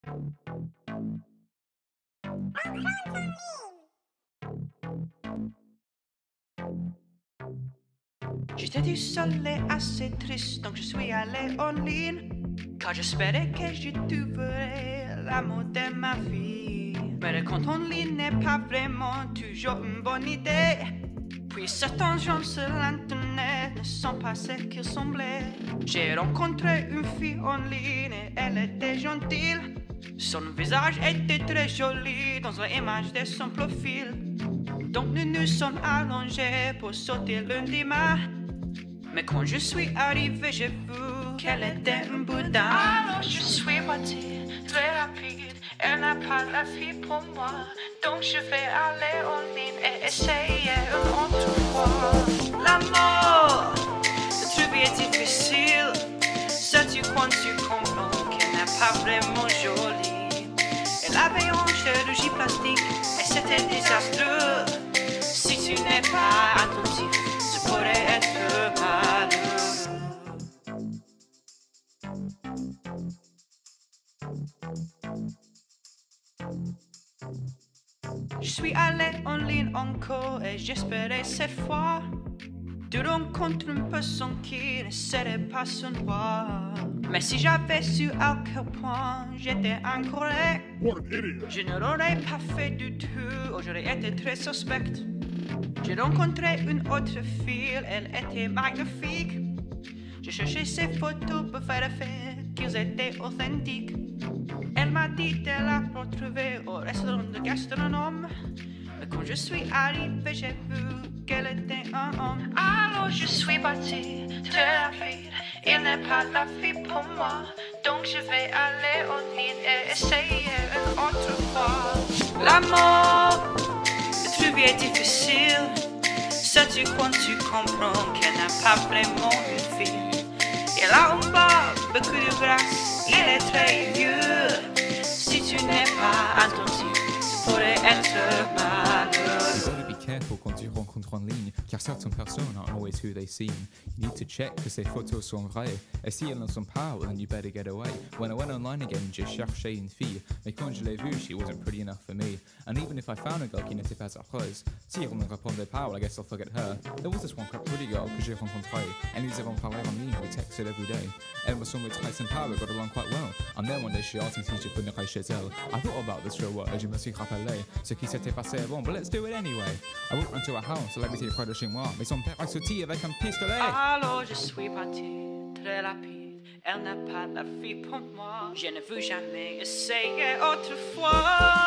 J'étais du seul et assez triste, donc je suis allé en ligne, car j'espérais que je trouverais l'amour de ma vie. Mais le compte en ligne n'est pas vraiment toujours une bonne idée. Puis certains gens sur l'internet ne sont pas ce qu'ils semblaient. J'ai rencontré une fille en ligne et elle était gentille. Son visage était très joli dans l'image de son profil. Donc nous nous sommes allongés pour sauter lundi-matin. Mais quand je suis arrivé, j'ai vu qu'elle était un Bouddha. Alors je suis parti très rapide. Elle n'a pas la fille pour moi. Donc je vais aller en ligne et essayer une autre fois. L'amour, le trouver est difficile. Sais-tu quand tu comprends qu'elle n'est pas vraiment jolie? Elle avait une chirurgie plastique et c'était désastreux. Si tu n'es pas attentif, tu pourrais être malheureux. Je suis allé en ligne encore et j'espérais cette fois de rencontrer une personne qui ne serait pas son roi. Mais si j'avais su à quel point j'étais incorrect, je ne l'aurais pas fait du tout, ou j'aurais été très suspecte. J'ai rencontré une autre fille, elle était magnifique. J'ai cherché ses photos pour vérifier qu'ils étaient authentiques. Elle m'a dit de la retrouver au restaurant de gastronome. Mais quand je suis arrivé, j'ai vu qu'elle était un homme. Alors je suis parti très rapide. Il n'est pas la fille pour moi. Donc je vais aller en ligne et essayer une autre fois. L'amour, le trouver est difficile. Sais-tu quand tu comprends qu'elle n'a pas vraiment une fille? Il a un bas, beaucoup de grâce, il est très vieux. Si tu n'es pas attentif, tu pourrais être malheureux. Be careful quand tu rencontres en ligne, car certaines personnes aren't always who they seem. You need to check que ces photos sont vraies. Et si elles ne sont pas, well, then you better get away. When I went online again, j'ai cherché une fille, mais quand je l'ai vue, she wasn't pretty enough for me. And even if I found a girl qui n'était pas heureuse, si elle ne répondait pas, well, I guess I'll forget her. There was this one quite pretty girl que j'ai rencontrée, et nous avons parlé en ligne, we texted every day. Elle me semblait très sympa, we got along quite well. And then one day she asked me si je venais chez elle. I thought about this for a while, et je me suis rappelé ce qui s'était passé avant, but let's do it anyway. I walked into a house, elle habitait près de chez moi, mais son père a sauté avec un pistolet. Alors je suis parti très rapide. Elle n'a pas la fille pour moi. Je ne veux jamais essayer autrefois.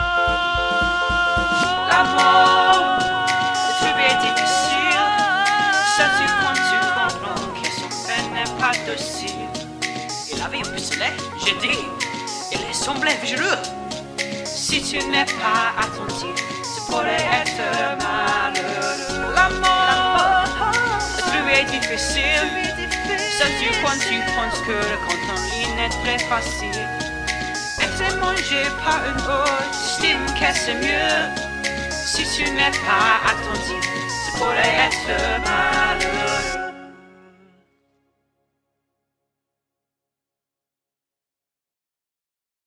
L'amour, le trouver est difficile. Sais-tu quand tu comprends que son père n'est pas docile? Il avait un pistolet, j'ai dit. Il semblait vigileux. Si tu n'es pas attentif, tu pourrais être malheureux. L'amour, le trouver est difficile. Sais-tu quand tu penses que le compte en ligne est très facile? Être mangé par une autre, j'estime que c'est mieux. Si tu n'es pas attentif, tu pourrais être malheureux.